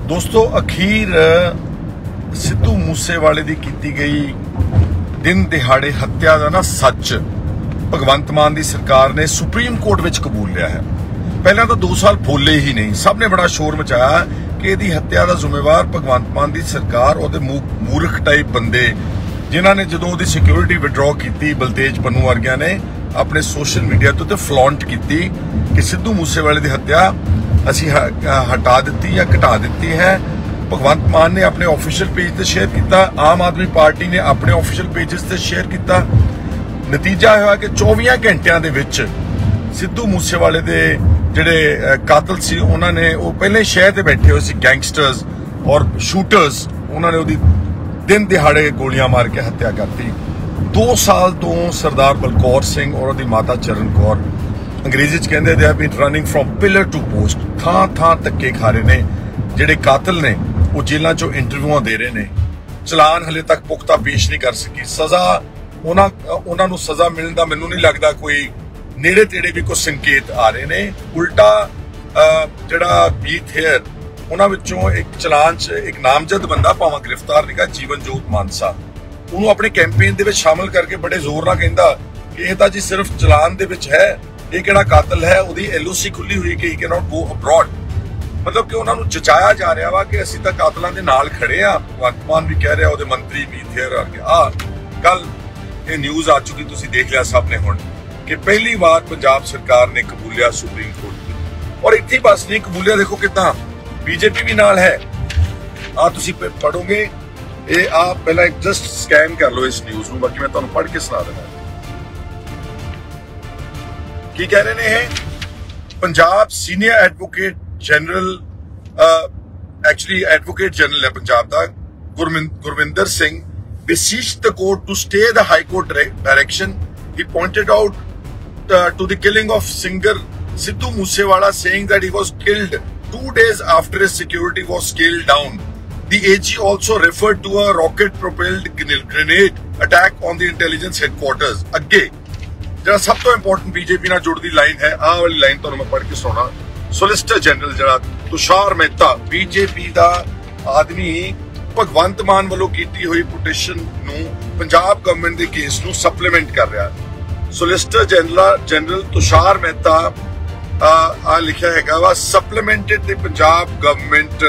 दोस्तों अखीर सिद्धू मूसेवाले की कीती गई दिन दिहाड़े हत्या का ना सच भगवंत मान की सरकार ने सुप्रीम कोर्ट विच कबूल लिया है। पहले तो 2 साल बोले ही नहीं, सब ने बड़ा शोर मचाया कि इसकी हत्या का जिम्मेवार भगवंत मान की सरकार और मूर्ख टाइप बंदे जिन्होंने जो उसकी सिक्योरिटी विड्रॉ की बलतेज पन्नू वर्गिया ने अपने सोशल मीडिया तो फ्लॉन्ट की कि सिद्धू मूसेवाले की हत्या असी हटा दी या घटा दी है। भगवंत मान ने अपने ऑफिशियल पेज से शेयर किया, आम आदमी पार्टी ने अपने ऑफिशियल पेजेस से शेयर किया। नतीजा हुआ कि 24 घंटिया दे विच सिद्धू मूसेवाले दे जिहड़े कातल सी उन्होंने वो पहले शहर ते बैठे हुए सी गैंगस्टर्स और शूटर्स, उन्होंने उहदी दिन दिहाड़े गोलियां मार के हत्या करती। 2 साल तो सरदार बलकौर सिंह और उहदी माता चरण कौर अंग्रेजी च कहंदे दे have been running from pillar to post, थां धक्के खा रहे ने। जिहड़े कातल ने वो जेलों चो इंटरव्यूआं दे रहे ने, चलान हले तक पुख्ता पेश नहीं कर सकी। सज़ा उन्होंने सज़ा मिलने का मैनूं नहीं लगता कोई नेड़े तेड़े भी कुछ संकेत आ रहे ने। उल्टा जिहड़ा बीत हेयर उन्हां विचों एक चलान च एक नामजद बंदा भावें गिरफ्तार नहीं गा, जीवनजोत मानसा, उन्होंने अपने कैंपेन दे विच शामिल करके बड़े जोर नाल कहंदा कि यह तां जी सिर्फ चलान दे विच है, ये किहड़ा कातल है, उहदी LOC खुली हुई कि he can not go abroad. मतलब कि उन्होंने जचाया जा रहा वा कि असीं तां कातलां दे नाल खड़े आ। भगवंत मान भी कह रहा, उहदे मंत्री मीत हेयर आ कल ये न्यूज़ आ चुकी, तुसीं देख लिया सब ने हुण कि पहली बार पंजाब सरकार ने कबूलिया सुप्रीम कोर्ट। और इत्थे बस नहीं कबूलिया, देखो कितना बीजेपी भी नाल है। तुसीं पढ़ोगे ये पहला एक जस्ट स्कैन कर लो इस न्यूज़ नूं, बाकी मैं तुहानूं पढ़ के सुना देना की कह रहे हैं। Punjab senior advocate general, actually advocate general है पंजाब का, Gurvinder Singh, beseeched the court to stay the high court direction. He pointed out to the killing of singer Sidhu Moosewala, saying that he was killed 2 days after his security was scaled down. The AG also referred to a rocket-propelled grenade attack on the intelligence headquarters. अगे जरा सब तो important BJP नाल जुड़दी line है, आ वाली line तुहानूं मैं पढ़ के सुना। सोलिसिटर जनरल जरा तुषार मेहता बीजेपी दा आदमी भगवंत मान वालों कीती हुई पिटीशन नूं पंजाब गवर्नमेंट दे केस नूं सप्लीमेंट कर रहा है। सोलिसिटर जनरल तुषार मेहता आ लिखा हैगा वा supplemented the Punjab government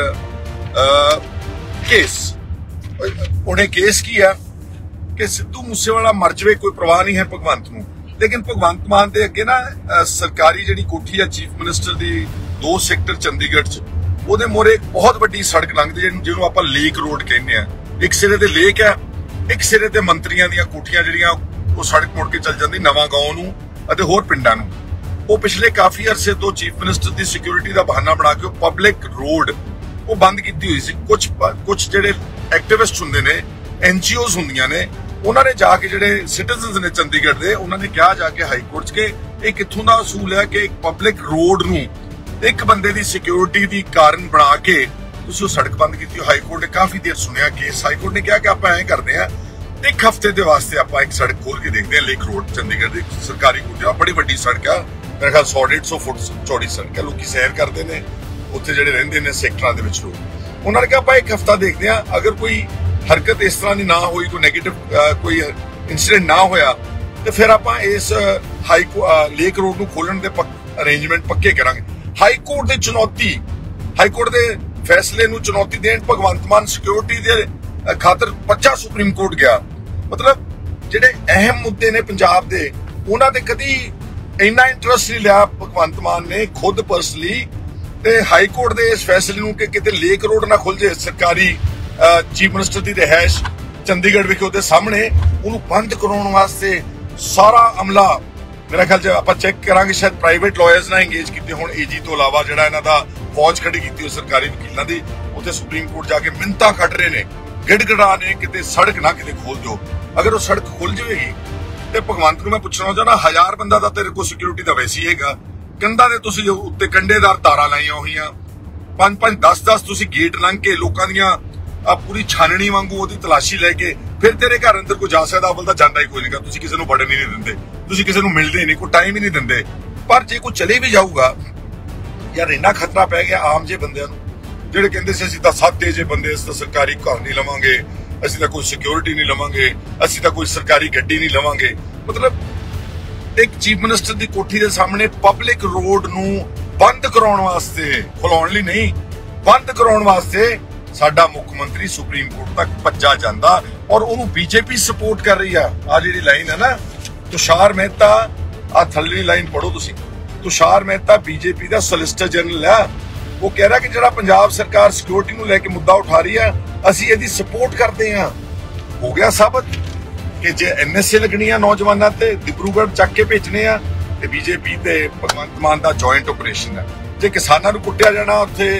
case. उन्हें केस किया कि सिद्धू मूसेवाला मर जाए कोई परवाह नहीं है भगवंत नूं, लेकिन भगवंत मान दे अगे ना सरकारी जिहड़ी कोठी है चीफ मिनिस्टर दी 2 सेक्टर चंडीगढ़ च, ਉਹਦੇ ਮੋਰੇ ਇੱਕ ਬਹੁਤ ਵੱਡੀ ਸੜਕ ਲੰਘਦੀ ਜਿਹਨੂੰ ਆਪਾਂ ਲੇਕ ਰੋਡ ਕਹਿੰਦੇ ਆ। ਇੱਕ ਸਿਰੇ ਤੇ ਲੇਕ ਹੈ, ਇੱਕ ਸਿਰੇ ਤੇ ਮੰਤਰੀਆਂ ਦੀਆਂ ਕੋਠੀਆਂ ਜਿਹੜੀਆਂ ਉਹ ਸੜਕ ਮੁੜ ਕੇ ਚੱਲ ਜਾਂਦੀ ਨਵਾਂ ਗਾਉਂ ਨੂੰ ਅਤੇ ਹੋਰ ਪਿੰਡਾਂ ਨੂੰ। ਉਹ ਪਿਛਲੇ ਕਾਫੀ ਅਰਸੇ ਤੋਂ ਚੀਫ ਮਿਨਿਸਟਰ ਦੀ ਸਿਕਿਉਰਿਟੀ ਦਾ ਬਹਾਨਾ ਬਣਾ ਕੇ ਉਹ ਪਬਲਿਕ ਰੋਡ ਉਹ ਬੰਦ ਕੀਤੀ ਹੋਈ ਸੀ। ਕੁਝ ਜਿਹੜੇ ਐਕਟਿਵਿਸਟ ਹੁੰਦੇ ਨੇ, NGOs ਹੁੰਦੀਆਂ ਨੇ, ਉਹਨਾਂ ਨੇ ਜਾ ਕੇ ਜਿਹੜੇ ਸਿਟੀਜ਼ਨਸ ਨੇ ਚੰਡੀਗੜ੍ਹ ਦੇ, ਉਹਨਾਂ ਨੇ ਕਿਹਾ ਜਾ ਕੇ ਹਾਈ ਕੋਰਟ 'ਚ ਕਿ ਇਹ ਕਿੱਥੋਂ ਦਾ ਅਸੂਲ ਹੈ ਕਿ ਇੱਕ ਪਬਲਿਕ ਰੋਡ ਨੂੰ एक बंदे की सिक्योरिटी की कारण बना के तुसीं सड़क बंद की। हाई कोर्ट ने काफी देर सुनिया केस। हाई कोर्ट ने कहा कि आप ऐ करते हैं, 1 हफ्ते के वास्ते आप एक सड़क खोल के देखते हैं। लेक रोड चंडीगढ़ की सरकारी कोठी बड़ी वड्डी सड़क है, मेरे ख्याल 100-150 फुट चौड़ी सड़क है। लोग सैर करते हैं उत्थे जिहड़े रहिंदे ने सेक्टरां दे विच लोग। उन्होंने कहा आप 1 हफ्ता देखते हैं, अगर कोई हरकत इस तरह की ना हुई, कोई नैगेटिव कोई इंसीडेंट ना होया तो फिर आप इस लेक रोड को खोलण के अरेंजमेंट पक्के करांगे। हाई कोर्ट की चुनौती, हाई कोर्ट के फैसले नूं चुनौती देण भगवंत मान सिक्योरिटी दे खातर पच्चा सुप्रीम कोर्ट गया। मतलब जिहड़े अहम मुद्दे ने पंजाब दे उन्हां दे कदी इन्ना इंटरस्ट नहीं लिया भगवंत मान ने खुद पर्सनली। ते हाई कोर्ट दे इस फैसले नूं कि किते लेक रोड ना खुल जाए, सरकारी चीफ मिनिस्टर की रिहायश चंडीगढ़ विखे उहदे सामने, उहनूं बंद कराउण वास्ते सारा अमला मेरा ख्याल आप चैक करांगे, शायद प्राइवेट लॉयर्स ना इंगेज किए होण। AG तो इलावा जिहड़ा इन्हां दा फौज खड़ी की सरकारी वकीलों की, उत्थे सुप्रीम कोर्ट जाके मिन्नतां कट रहे ने, गिड़गिड़ा ने किते सड़क ना किते खोल दो। अगर वो सड़क खुल जाएगी तो भगवंत नूं मैं पुछना चाहना, 1000 बंदा दा तेरे को सिक्योरिटी दा वैसे ही हैगा, कंधां दे तुसीं उत्ते कंडेदार तारां लाईआं होईआं, 5-5 10-10 तुसीं गेट लंघ के लोकां दीआं पूरी छाननी वांगू ओहदी तलाशी लैके फिर तेरे घर अंदर कोई जा सकदा। अव्वल तां जांदा ही कोई नहीं, तुसीं किसी नूं वड़न ही नहीं दिंदे, तुसीं किसी नूं मिलदे ही नहीं, कोई टाइम ही नहीं दिंदे। पर जे कोई चले भी जाऊगा यार, इन्ना खतरा पै गया आम जे बंदिआं नूं ਜਿਹੜੇ ਕਹਿੰਦੇ ਸੀ ਅਸੀਂ ਤਾਂ ਸਾਦੇ ਜੇ ਬੰਦੇ, ਅਸੀਂ ਤਾਂ ਸਰਕਾਰੀ ਘਰ ਨਹੀਂ ਲਵਾਂਗੇ, ਅਸੀਂ ਤਾਂ ਕੋਈ ਸਿਕਿਉਰਿਟੀ ਨਹੀਂ ਲਵਾਂਗੇ, ਅਸੀਂ ਤਾਂ ਕੋਈ ਸਰਕਾਰੀ ਗੱਡੀ ਨਹੀਂ ਲਵਾਂਗੇ। ਮਤਲਬ ਇੱਕ ਚੀਫ ਮਿਨਿਸਟਰ ਦੀ ਕੋਠੀ ਦੇ ਸਾਹਮਣੇ ਪਬਲਿਕ ਰੋਡ ਨੂੰ ਬੰਦ ਕਰਾਉਣ ਵਾਸਤੇ, ਖੁਲਾਉਣ ਲਈ ਨਹੀਂ, ਬੰਦ ਕਰਾਉਣ ਵਾਸਤੇ ਸਾਡਾ ਮੁੱਖ ਮੰਤਰੀ ਸੁਪਰੀਮ ਕੋਰਟ ਤੱਕ ਭੱਜਾ ਜਾਂਦਾ ਔਰ ਉਹਨੂੰ ਬੀਜੇਪੀ ਸਪੋਰਟ ਕਰ ਰਹੀ ਆ। ਆ ਜਿਹੜੀ ਲਾਈਨ ਹੈ ਨਾ, ਤੁਸ਼ਾਰ ਮਹਿਤਾ, ਆ ਥੱਲੜੀ ਲਾਈਨ ਪੜੋ ਤੁਸੀਂ। ਤੁਸ਼ਾਰ ਮਹਿਤਾ ਬੀਜੇਪੀ ਦਾ ਸੋਲਿਸਿਟਰ ਜਨਰਲ ਆ। ਉਹ ਕਹਿ ਰਿਹਾ ਕਿ ਜਿਹੜਾ ਪੰਜਾਬ ਸਰਕਾਰ ਸਿਕਿਉਰਿਟੀ ਨੂੰ ਲੈ ਕੇ ਮੁੱਦਾ ਉਠਾ ਰਹੀ ਆ, ਅਸੀਂ ਇਹਦੀ ਸਪੋਰਟ ਕਰਦੇ ਆ। ਹੋ ਗਿਆ ਸਾਬਤ ਕਿ ਜੇ ਐਨਐਸਏ ਲੱਗਣੀ ਆ ਨੌਜਵਾਨਾਂ ਤੇ, ਡਿਬਰੂਗੜ੍ਹ ਚੱਕ ਕੇ ਭੇਜਣੇ ਆ, ਤੇ ਬੀਜੇਪੀ ਤੇ ਭਗਵੰਤ ਮਾਨ ਦਾ ਜੁਆਇੰਟ ਆਪਰੇਸ਼ਨ ਹੈ। ਜੇ ਕਿਸਾਨਾਂ ਨੂੰ ਕੁੱਟਿਆ ਜਾਣਾ ਉੱਥੇ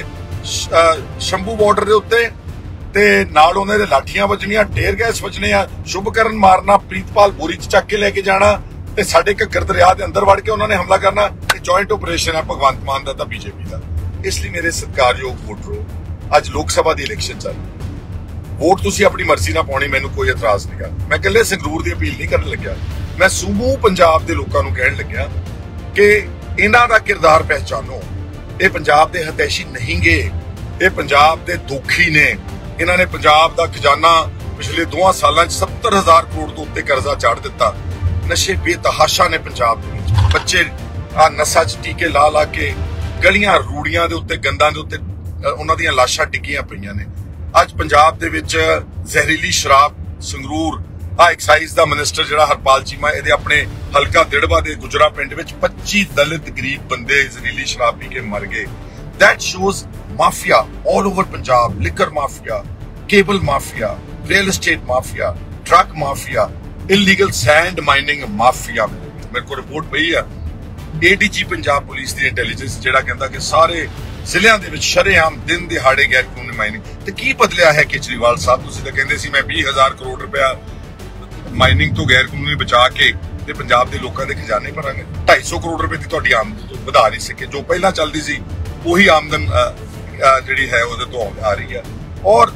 ਸ਼ੰਭੂ ਬਾਰਡਰ ਦੇ ਉੱਤੇ, ਤੇ ਨਾਲ ਉਹਨਾਂ ਦੇ ਲਾਠੀਆਂ ਵੱਜਣੀਆਂ, ਟੇਅਰ ਗੈਸ ਵੱਜਣੇ ਆ, ਸ਼ੁਭਕਰਨ ਮਾਰਨਾ, ਪ੍ਰੀਤਪਾਲ ਬੋਰੀ ਚ ਚੱਕ ਕੇ ਲੈ ਕੇ ਜਾਣਾ, ਤੇ ਸਾਡੇ ਘੱਗਰ ਦਰਿਆ ਦੇ ਅੰਦਰ ਵੜ ਕੇ ਉਹਨਾਂ ਨੇ ਹਮਲਾ ਕਰਨਾ, ਇਹ ਜੁਆਇੰਟ ਆਪਰੇਸ਼ਨ ਹੈ ਭਗਵੰਤ ਮਾਨ ਦਾ ਤਾਂ ਬੀਜੇਪੀ ਦਾ। ਇਸ ਲਈ ਮੇਰੇ ਸਤਿਕਾਰਯੋਗ ਵੋਟਰੋ, ਅੱਜ ਲੋਕ ਸਭਾ ਦੀ ਇਲੈਕਸ਼ਨ ਚੱਲ ਰਹੀ, ਵੋਟ ਤੁਸੀਂ ਆਪਣੀ ਮਰਜ਼ੀ ਨਾਲ ਪਾਉਣੀ, ਮੈਨੂੰ ਕੋਈ ਇਤਰਾਜ਼ ਨਹੀਂ ਗਾ। ਮੈਂ ਇਕੱਲੇ ਸੰਗਰੂਰ ਦੀ ਅਪੀਲ ਨਹੀਂ ਕਰਨ ਲੱਗਿਆ, ਮੈਂ ਸਮੂਹ ਪੰਜਾਬ ਦੇ ਲੋਕਾਂ ਨੂੰ ਕਹਿਣ ਲੱਗਿਆ ਕਿ ਇਹਨਾਂ ਦਾ ਕਿਰਦਾਰ ਪਹਿਚਾਨੋ। ਇਹ ਪੰਜਾਬ ਦੇ ਹਤੈਸ਼ੀ ਨਹੀਂਗੇ, ਇਹ ਪੰਜਾਬ ਦੇ ਦੋਖੀ ਨੇ। ਇਹਨਾਂ ਨੇ ਪੰਜਾਬ ਦਾ ਖਜ਼ਾਨਾ ਪਿਛਲੇ 2 ਸਾਲਾਂ 'ਚ 70,000 ਕਰੋੜ ਤੋਂ ਉੱਤੇ ਕਰਜ਼ਾ ਚਾੜ ਦਿੱਤਾ। ਨਸ਼ੇ ਬੇਤਹਾਸ਼ਾ ਨੇ ਪੰਜਾਬ ਦੇ ਵਿੱਚ, ਬੱਚੇ ਆ ਨਸ਼ਾ 'ਚ ਟੀਕੇ ਲਾ ਲਾ ਕੇ ਗਲੀਆਂ ਰੂੜੀਆਂ ਦੇ ਉੱਤੇ, ਗੰਦਾਂ ਦੇ ਉੱਤੇ ਉਹਨਾਂ ਦੀਆਂ ਲਾਸ਼ਾਂ ਡਿੱਗੀਆਂ ਪਈਆਂ ਨੇ। ਅੱਜ ਪੰਜਾਬ ਦੇ ਵਿੱਚ ਜ਼ਹਿਰੀਲੀ ਸ਼ਰਾਬ, ਸੰਗਰੂਰ ਆ ਐਕਸਾਈਜ਼ ਦਾ ਮਿਨਿਸਟਰ ਜਿਹੜਾ ਹਰਪਾਲ ਚੀਮਾ, ਇਹਦੇ ਆਪਣੇ ਹਲਕਾ ਦਿੜਬਾ ਦੇ ਗੁਜਰਾ ਪਿੰਡ ਵਿੱਚ 25 ਦਲਿਤ ਗਰੀਬ ਬੰਦੇ ਜ਼ਹਿਰੀਲੀ ਸ਼ਰਾਬ ਪੀ ਕੇ ਮਰ ਗਏ। That shows mafia all over Punjab, liquor mafia, cable mafia, real estate mafia, drug mafia, illegal sand mining mafia। ਮੇਰੇ ਕੋਲ ਰਿਪੋਰਟ ਪਈ ਆ ADG ਪੰਜਾਬ ਪੁਲਿਸ ਦੀ ਇੰਟੈਲੀਜੈਂਸ, ਜਿਹੜਾ ਕਹਿੰਦਾ ਕਿ ਸਾਰੇ ਜ਼ਿਲ੍ਹਿਆਂ ਦੇ ਵਿੱਚ ਸ਼ਰੇਆਮ ਦਿਨ ਦਿਹਾੜੇ ਗੈਰ ਕਾਨੂੰਨੀ ਮਾਈਨਿੰਗ। ਤੇ ਕੀ ਬਦਲਿਆ ਹੈ ਕੇਜਰੀਵਾਲ ਸਾਹਿਬ? ਤੁਸੀਂ ਤਾਂ ਕਹਿੰਦੇ ਸੀ ਮੈਂ 20,000 ਕਰੋੜ ਰੁਪਇਆ ਮਾਈਨਿੰਗ ਤੋਂ ਗੈਰ ਕਾਨੂੰਨੀ ਬਚਾ ਕੇ ਤੇ ਪੰਜਾਬ ਦੇ ਲੋਕਾਂ ਦੇ ਖਜ਼ਾਨੇ ਭਰਾਂਗੇ। 250 ਕਰੋੜ ਰੁਪਏ ਦੀ ਤੁਹਾਡੀ ਆਮਦਨ ਵਧਾ ਨਹੀਂ ਸਕੇ, ਜੋ ਪਹਿਲਾਂ ਚੱਲਦੀ ਸੀ ਉਹੀ ਆਮਦਨ ਜਿਹੜੀ ਹੈ ਉਹਦੇ ਤੋਂ ਆ ਰਹੀ ਹੈ। ਔਰ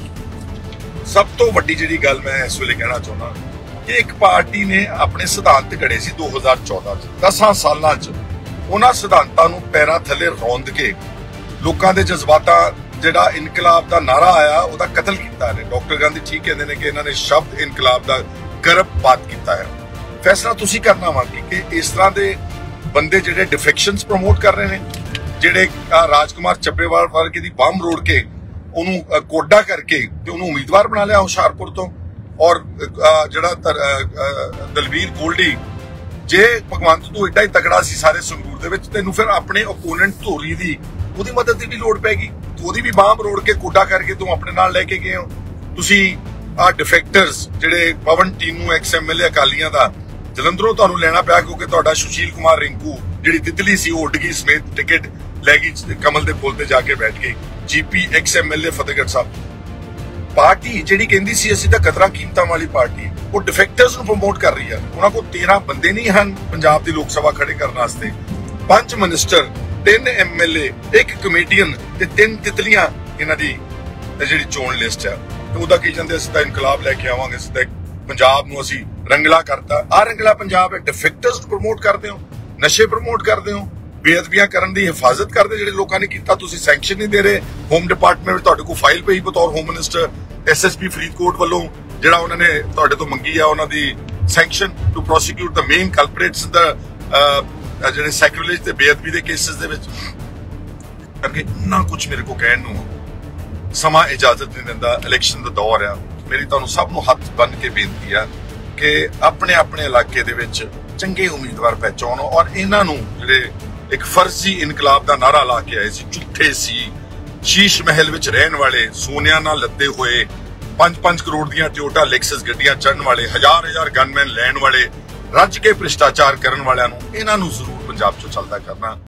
ਸਭ ਤੋਂ ਵੱਡੀ ਜਿਹੜੀ ਗੱਲ ਮੈਂ ਇਸ ਵੇਲੇ ਕਹਿਣਾ ਚਾਹੁੰਦਾ ਕਿ ਇੱਕ ਪਾਰਟੀ ਨੇ ਆਪਣੇ ਸਿਧਾਂਤ ਘੜੇ ਸੀ 2014 ਚ, 10 ਸਾਲਾਂ ਚ ਉਹਨਾਂ ਸਿਧਾਂਤਾਂ ਨੂੰ ਪੈਰਾਂ ਥੱਲੇ ਰੌਂਦ ਕੇ ਲੋਕਾਂ ਦੇ ਜਜ਼ਬਾਤਾਂ, ਜਿਹੜਾ ਇਨਕਲਾਬ ਦਾ ਨਾਰਾ ਆਇਆ, ਉਹਦਾ ਕਤਲ ਕੀਤਾ ਨੇ। ਡਾਕਟਰ ਗਾਂਧੀ ਠੀਕ ਕਹਿੰਦੇ ਨੇ ਕਿ ਇਹਨਾਂ ਨੇ ਸ਼ਬਦ ਇਨਕਲਾਬ ਦਾ ਗਰਭਪਾਤ ਕੀਤਾ ਹੈ। ਫੈਸਲਾ ਤੁਸੀਂ ਕਰਨਾ ਵਾ ਕਿ ਇਸ ਤਰ੍ਹਾਂ ਦੇ ਬੰਦੇ ਜਿਹੜੇ ਡਿਫੈਕਸ਼ਨਸ ਪ੍ਰਮੋਟ ਕਰ ਰਹੇ ਨੇ, ਜਿਹੜੇ ਰਾਜਕੁਮਾਰ ਚੱਬੇਵਾਲ ਵਰਗੇ ਦੀ ਬੰਮ ਰੋੜ ਕੇ ਉਹਨੂੰ ਕੋਡਾ ਕਰਕੇ ਤੇ ਉਹਨੂੰ ਉਮੀਦਵਾਰ ਬਣਾ ਲਿਆ ਹੁਸ਼ਿਆਰਪੁਰ ਤੋਂ, ਔਰ ਜਿਹੜਾ ਦਲਵੀਰ ਗੋਲਡੀ, ਜੇ ਭਗਵੰਤ ਤੂੰ ਏਡਾ ਹੀ ਤਕੜਾ ਸੀ ਸਾਰੇ ਸੰਗਰੂਰ ਦੇ ਵਿੱਚ, ਤੈਨੂੰ ਫਿਰ ਆਪਣੇ ਓਪੋਨੈਂਟ ਧੋਰੀ ਦੀ ਉਹਦੀ ਮਦਦ ਦੀ ਵੀ ਲੋੜ ਪੈਗੀ, ਉਹਦੀ ਵੀ ਬਾਂਹ ਰੋੜ ਕੇ ਕੋਡਾ ਕਰਕੇ ਤੂੰ ਆਪਣੇ ਨਾਲ ਲੈ ਕੇ ਗਏ ਹੋ। ਤੁਸੀਂ ਆ ਡਿਫੈਕਟਰਸ ਜਿਹੜੇ ਪਵਨ ਟੀਨੂ XMLA ਅਕਾਲੀਆਂ ਦਾ ਜਲੰਧਰੋਂ ਤੁਹਾਨੂੰ ਲੈਣਾ ਪਿਆ ਕਿਉਂਕਿ ਤੁਹਾਡਾ ਸੁਸ਼ੀਲ ਕੁਮਾਰ ਰਿੰਕੂ ਜਿਹੜੀ ਤਿਤਲੀ ਸੀ ਉਹ ਉੱਡ ਗਈ ਸਮੇਤ, ਟਿਕਟ ਲੈ ਗਈ ਕਮਲ ਦੇ ਪੁਲ ਤੇ ਜਾ ਕੇ ਬੈਠ ਗਈ। GP XMLA Fatehgarh Sahib party ਜਿਹੜੀ ਕਹਿੰਦੀ ਸੀ ਅਸੀਂ ਤਾਂ ਕਦਰਾਂ ਕੀਮਤਾਂ ਵਾਲੀ ਪਾਰਟੀ, ਉਹ ਡਿਫੈਕਟਰਸ ਨੂੰ ਪ੍ਰਮੋਟ ਕਰ ਰਹੀ ਹੈ। ਉਹਨਾਂ ਕੋਲ 13 ਬੰਦੇ ਨਹੀਂ ਹਨ ਪੰਜਾਬ ਦੀ ਲੋਕ ਸਭਾ ਖੜੇ ਕਰਨ ਵਾਸਤੇ, 5 ਮਿਨਿਸਟਰ, 3 MLA, 1 ਕਮੇਡੀਅਨ ਤੇ 3 ਤਿਤਲੀਆਂ ਇਹਨਾਂ ਦੀ ਜਿਹੜੀ ਚੋਣ ਲਿਸਟ ਹੈ। ਤੇ ਉਹਦਾ ਕੀ ਜਾਂਦੇ ਅਸੀਂ ਤਾਂ ਇਨਕਲਾਬ ਲੈ ਕੇ ਆਵਾਂਗੇ, ਅਸੀਂ ਤਾਂ ਪੰਜਾਬ ਨੂੰ ਅਸੀਂ ਰੰਗਲਾ ਕਰਤਾ। ਆ ਰੰਗਲਾ ਪੰਜਾਬ ਹੈ। ਡਿਫੈਕਟਰਸ ਨੂੰ ਪ੍ਰਮੋਟ ਕਰਦੇ ਹੋ, ਨਸ਼ੇ ਪ੍ਰਮੋਟ ਕਰਦੇ ਹੋ, ਬੇਅਦਬੀਆਂ ਕਰਨ ਦੀ ਹਿਫਾਜ਼ਤ ਕਰਦੇ ਜਿਹੜੇ ਲੋਕਾਂ ਨੇ ਕੀਤਾ, ਤੁਸੀਂ ਸੈਂਕਸ਼ਨ ਨਹੀਂ ਦੇ ਰਹੇ। ਹੋਮ ਡਿਪਾਰਟਮੈਂਟ ਵਿੱਚ ਤੁਹਾਡੇ ਕੋਲ ਫਾਈਲ ਪਈ ਬਤੌਰ ਹੋਮ ਮਿਨਿਸਟਰ, SSP ਫਰੀਦਕੋਟ ਵੱਲੋਂ ਜਿਹੜਾ ਉਹਨਾਂ ਨੇ ਤੁਹਾਡੇ ਤੋਂ ਮੰਗੀ ਆ ਉਹਨਾਂ ਦੀ sanction to prosecute the main culprits ਦਾ ਜਿਹੜੇ ਸੈਕ੍ਰਿਲੇਜ ਤੇ ਬੇਅਦਬੀ ਦੇ ਕੇਸਿਸ ਦੇ ਵਿੱਚ। ਕਰਕੇ ਨਾ ਕੁਝ ਮੇਰੇ ਕੋਲ ਕਹਿਣ ਨੂੰ ਸਮਾਂ ਇਜਾਜ਼ਤ ਨਹੀਂ ਦਿੰਦਾ, ਇਲੈਕਸ਼ਨ ਦਾ ਦੌਰ ਆ। ਮੇਰੀ ਤੁਹਾਨੂੰ ਸਭ ਨੂੰ ਹੱਥ ਬੰਨ ਕੇ ਬੇਨਤੀ ਆ ਕਿ ਆਪਣੇ ਆਪਣੇ ਇਲਾਕੇ ਦੇ ਵਿੱਚ ਚੰਗੇ ਉਮੀਦਵਾਰ ਪਹਿਚਾਨੋ ਔਰ ਇਹਨਾਂ ਨੂੰ ਜਿਹੜੇ ਇੱਕ ਫਰਜ਼ੀ ਇਨਕਲਾਬ ਦਾ ਨਾਰਾ ਲਾ ਕੇ ਆਏ ਸੀ, ਝੂਠੇ ਸੀ, ਸ਼ੀਸ਼ ਮਹਿਲ ਵਿੱਚ ਰਹਿਣ ਵਾਲੇ, ਸੋਨਿਆਂ ਨਾਲ ਲੱਦੇ ਹੋਏ, 5-5 ਕਰੋੜ ਦੀਆਂ ਟੋਯੋਟਾ ਲੈਕਸਸ ਗੱਡੀਆਂ ਚੜ੍ਹਨ ਵਾਲੇ, ਹਜ਼ਾਰ ਗਨਮੈਨ ਲੈਣ ਵਾਲੇ, ਰੱਜ ਕੇ ਭ੍ਰਿਸ਼ਟਾਚਾਰ ਕਰਨ ਵਾਲਿਆਂ ਨੂੰ, ਇਹਨਾਂ ਨੂੰ ਜ਼ਰੂਰ ਪੰਜਾਬ ਚੋਂ ਚੱਲਦਾ ਕਰਨਾ।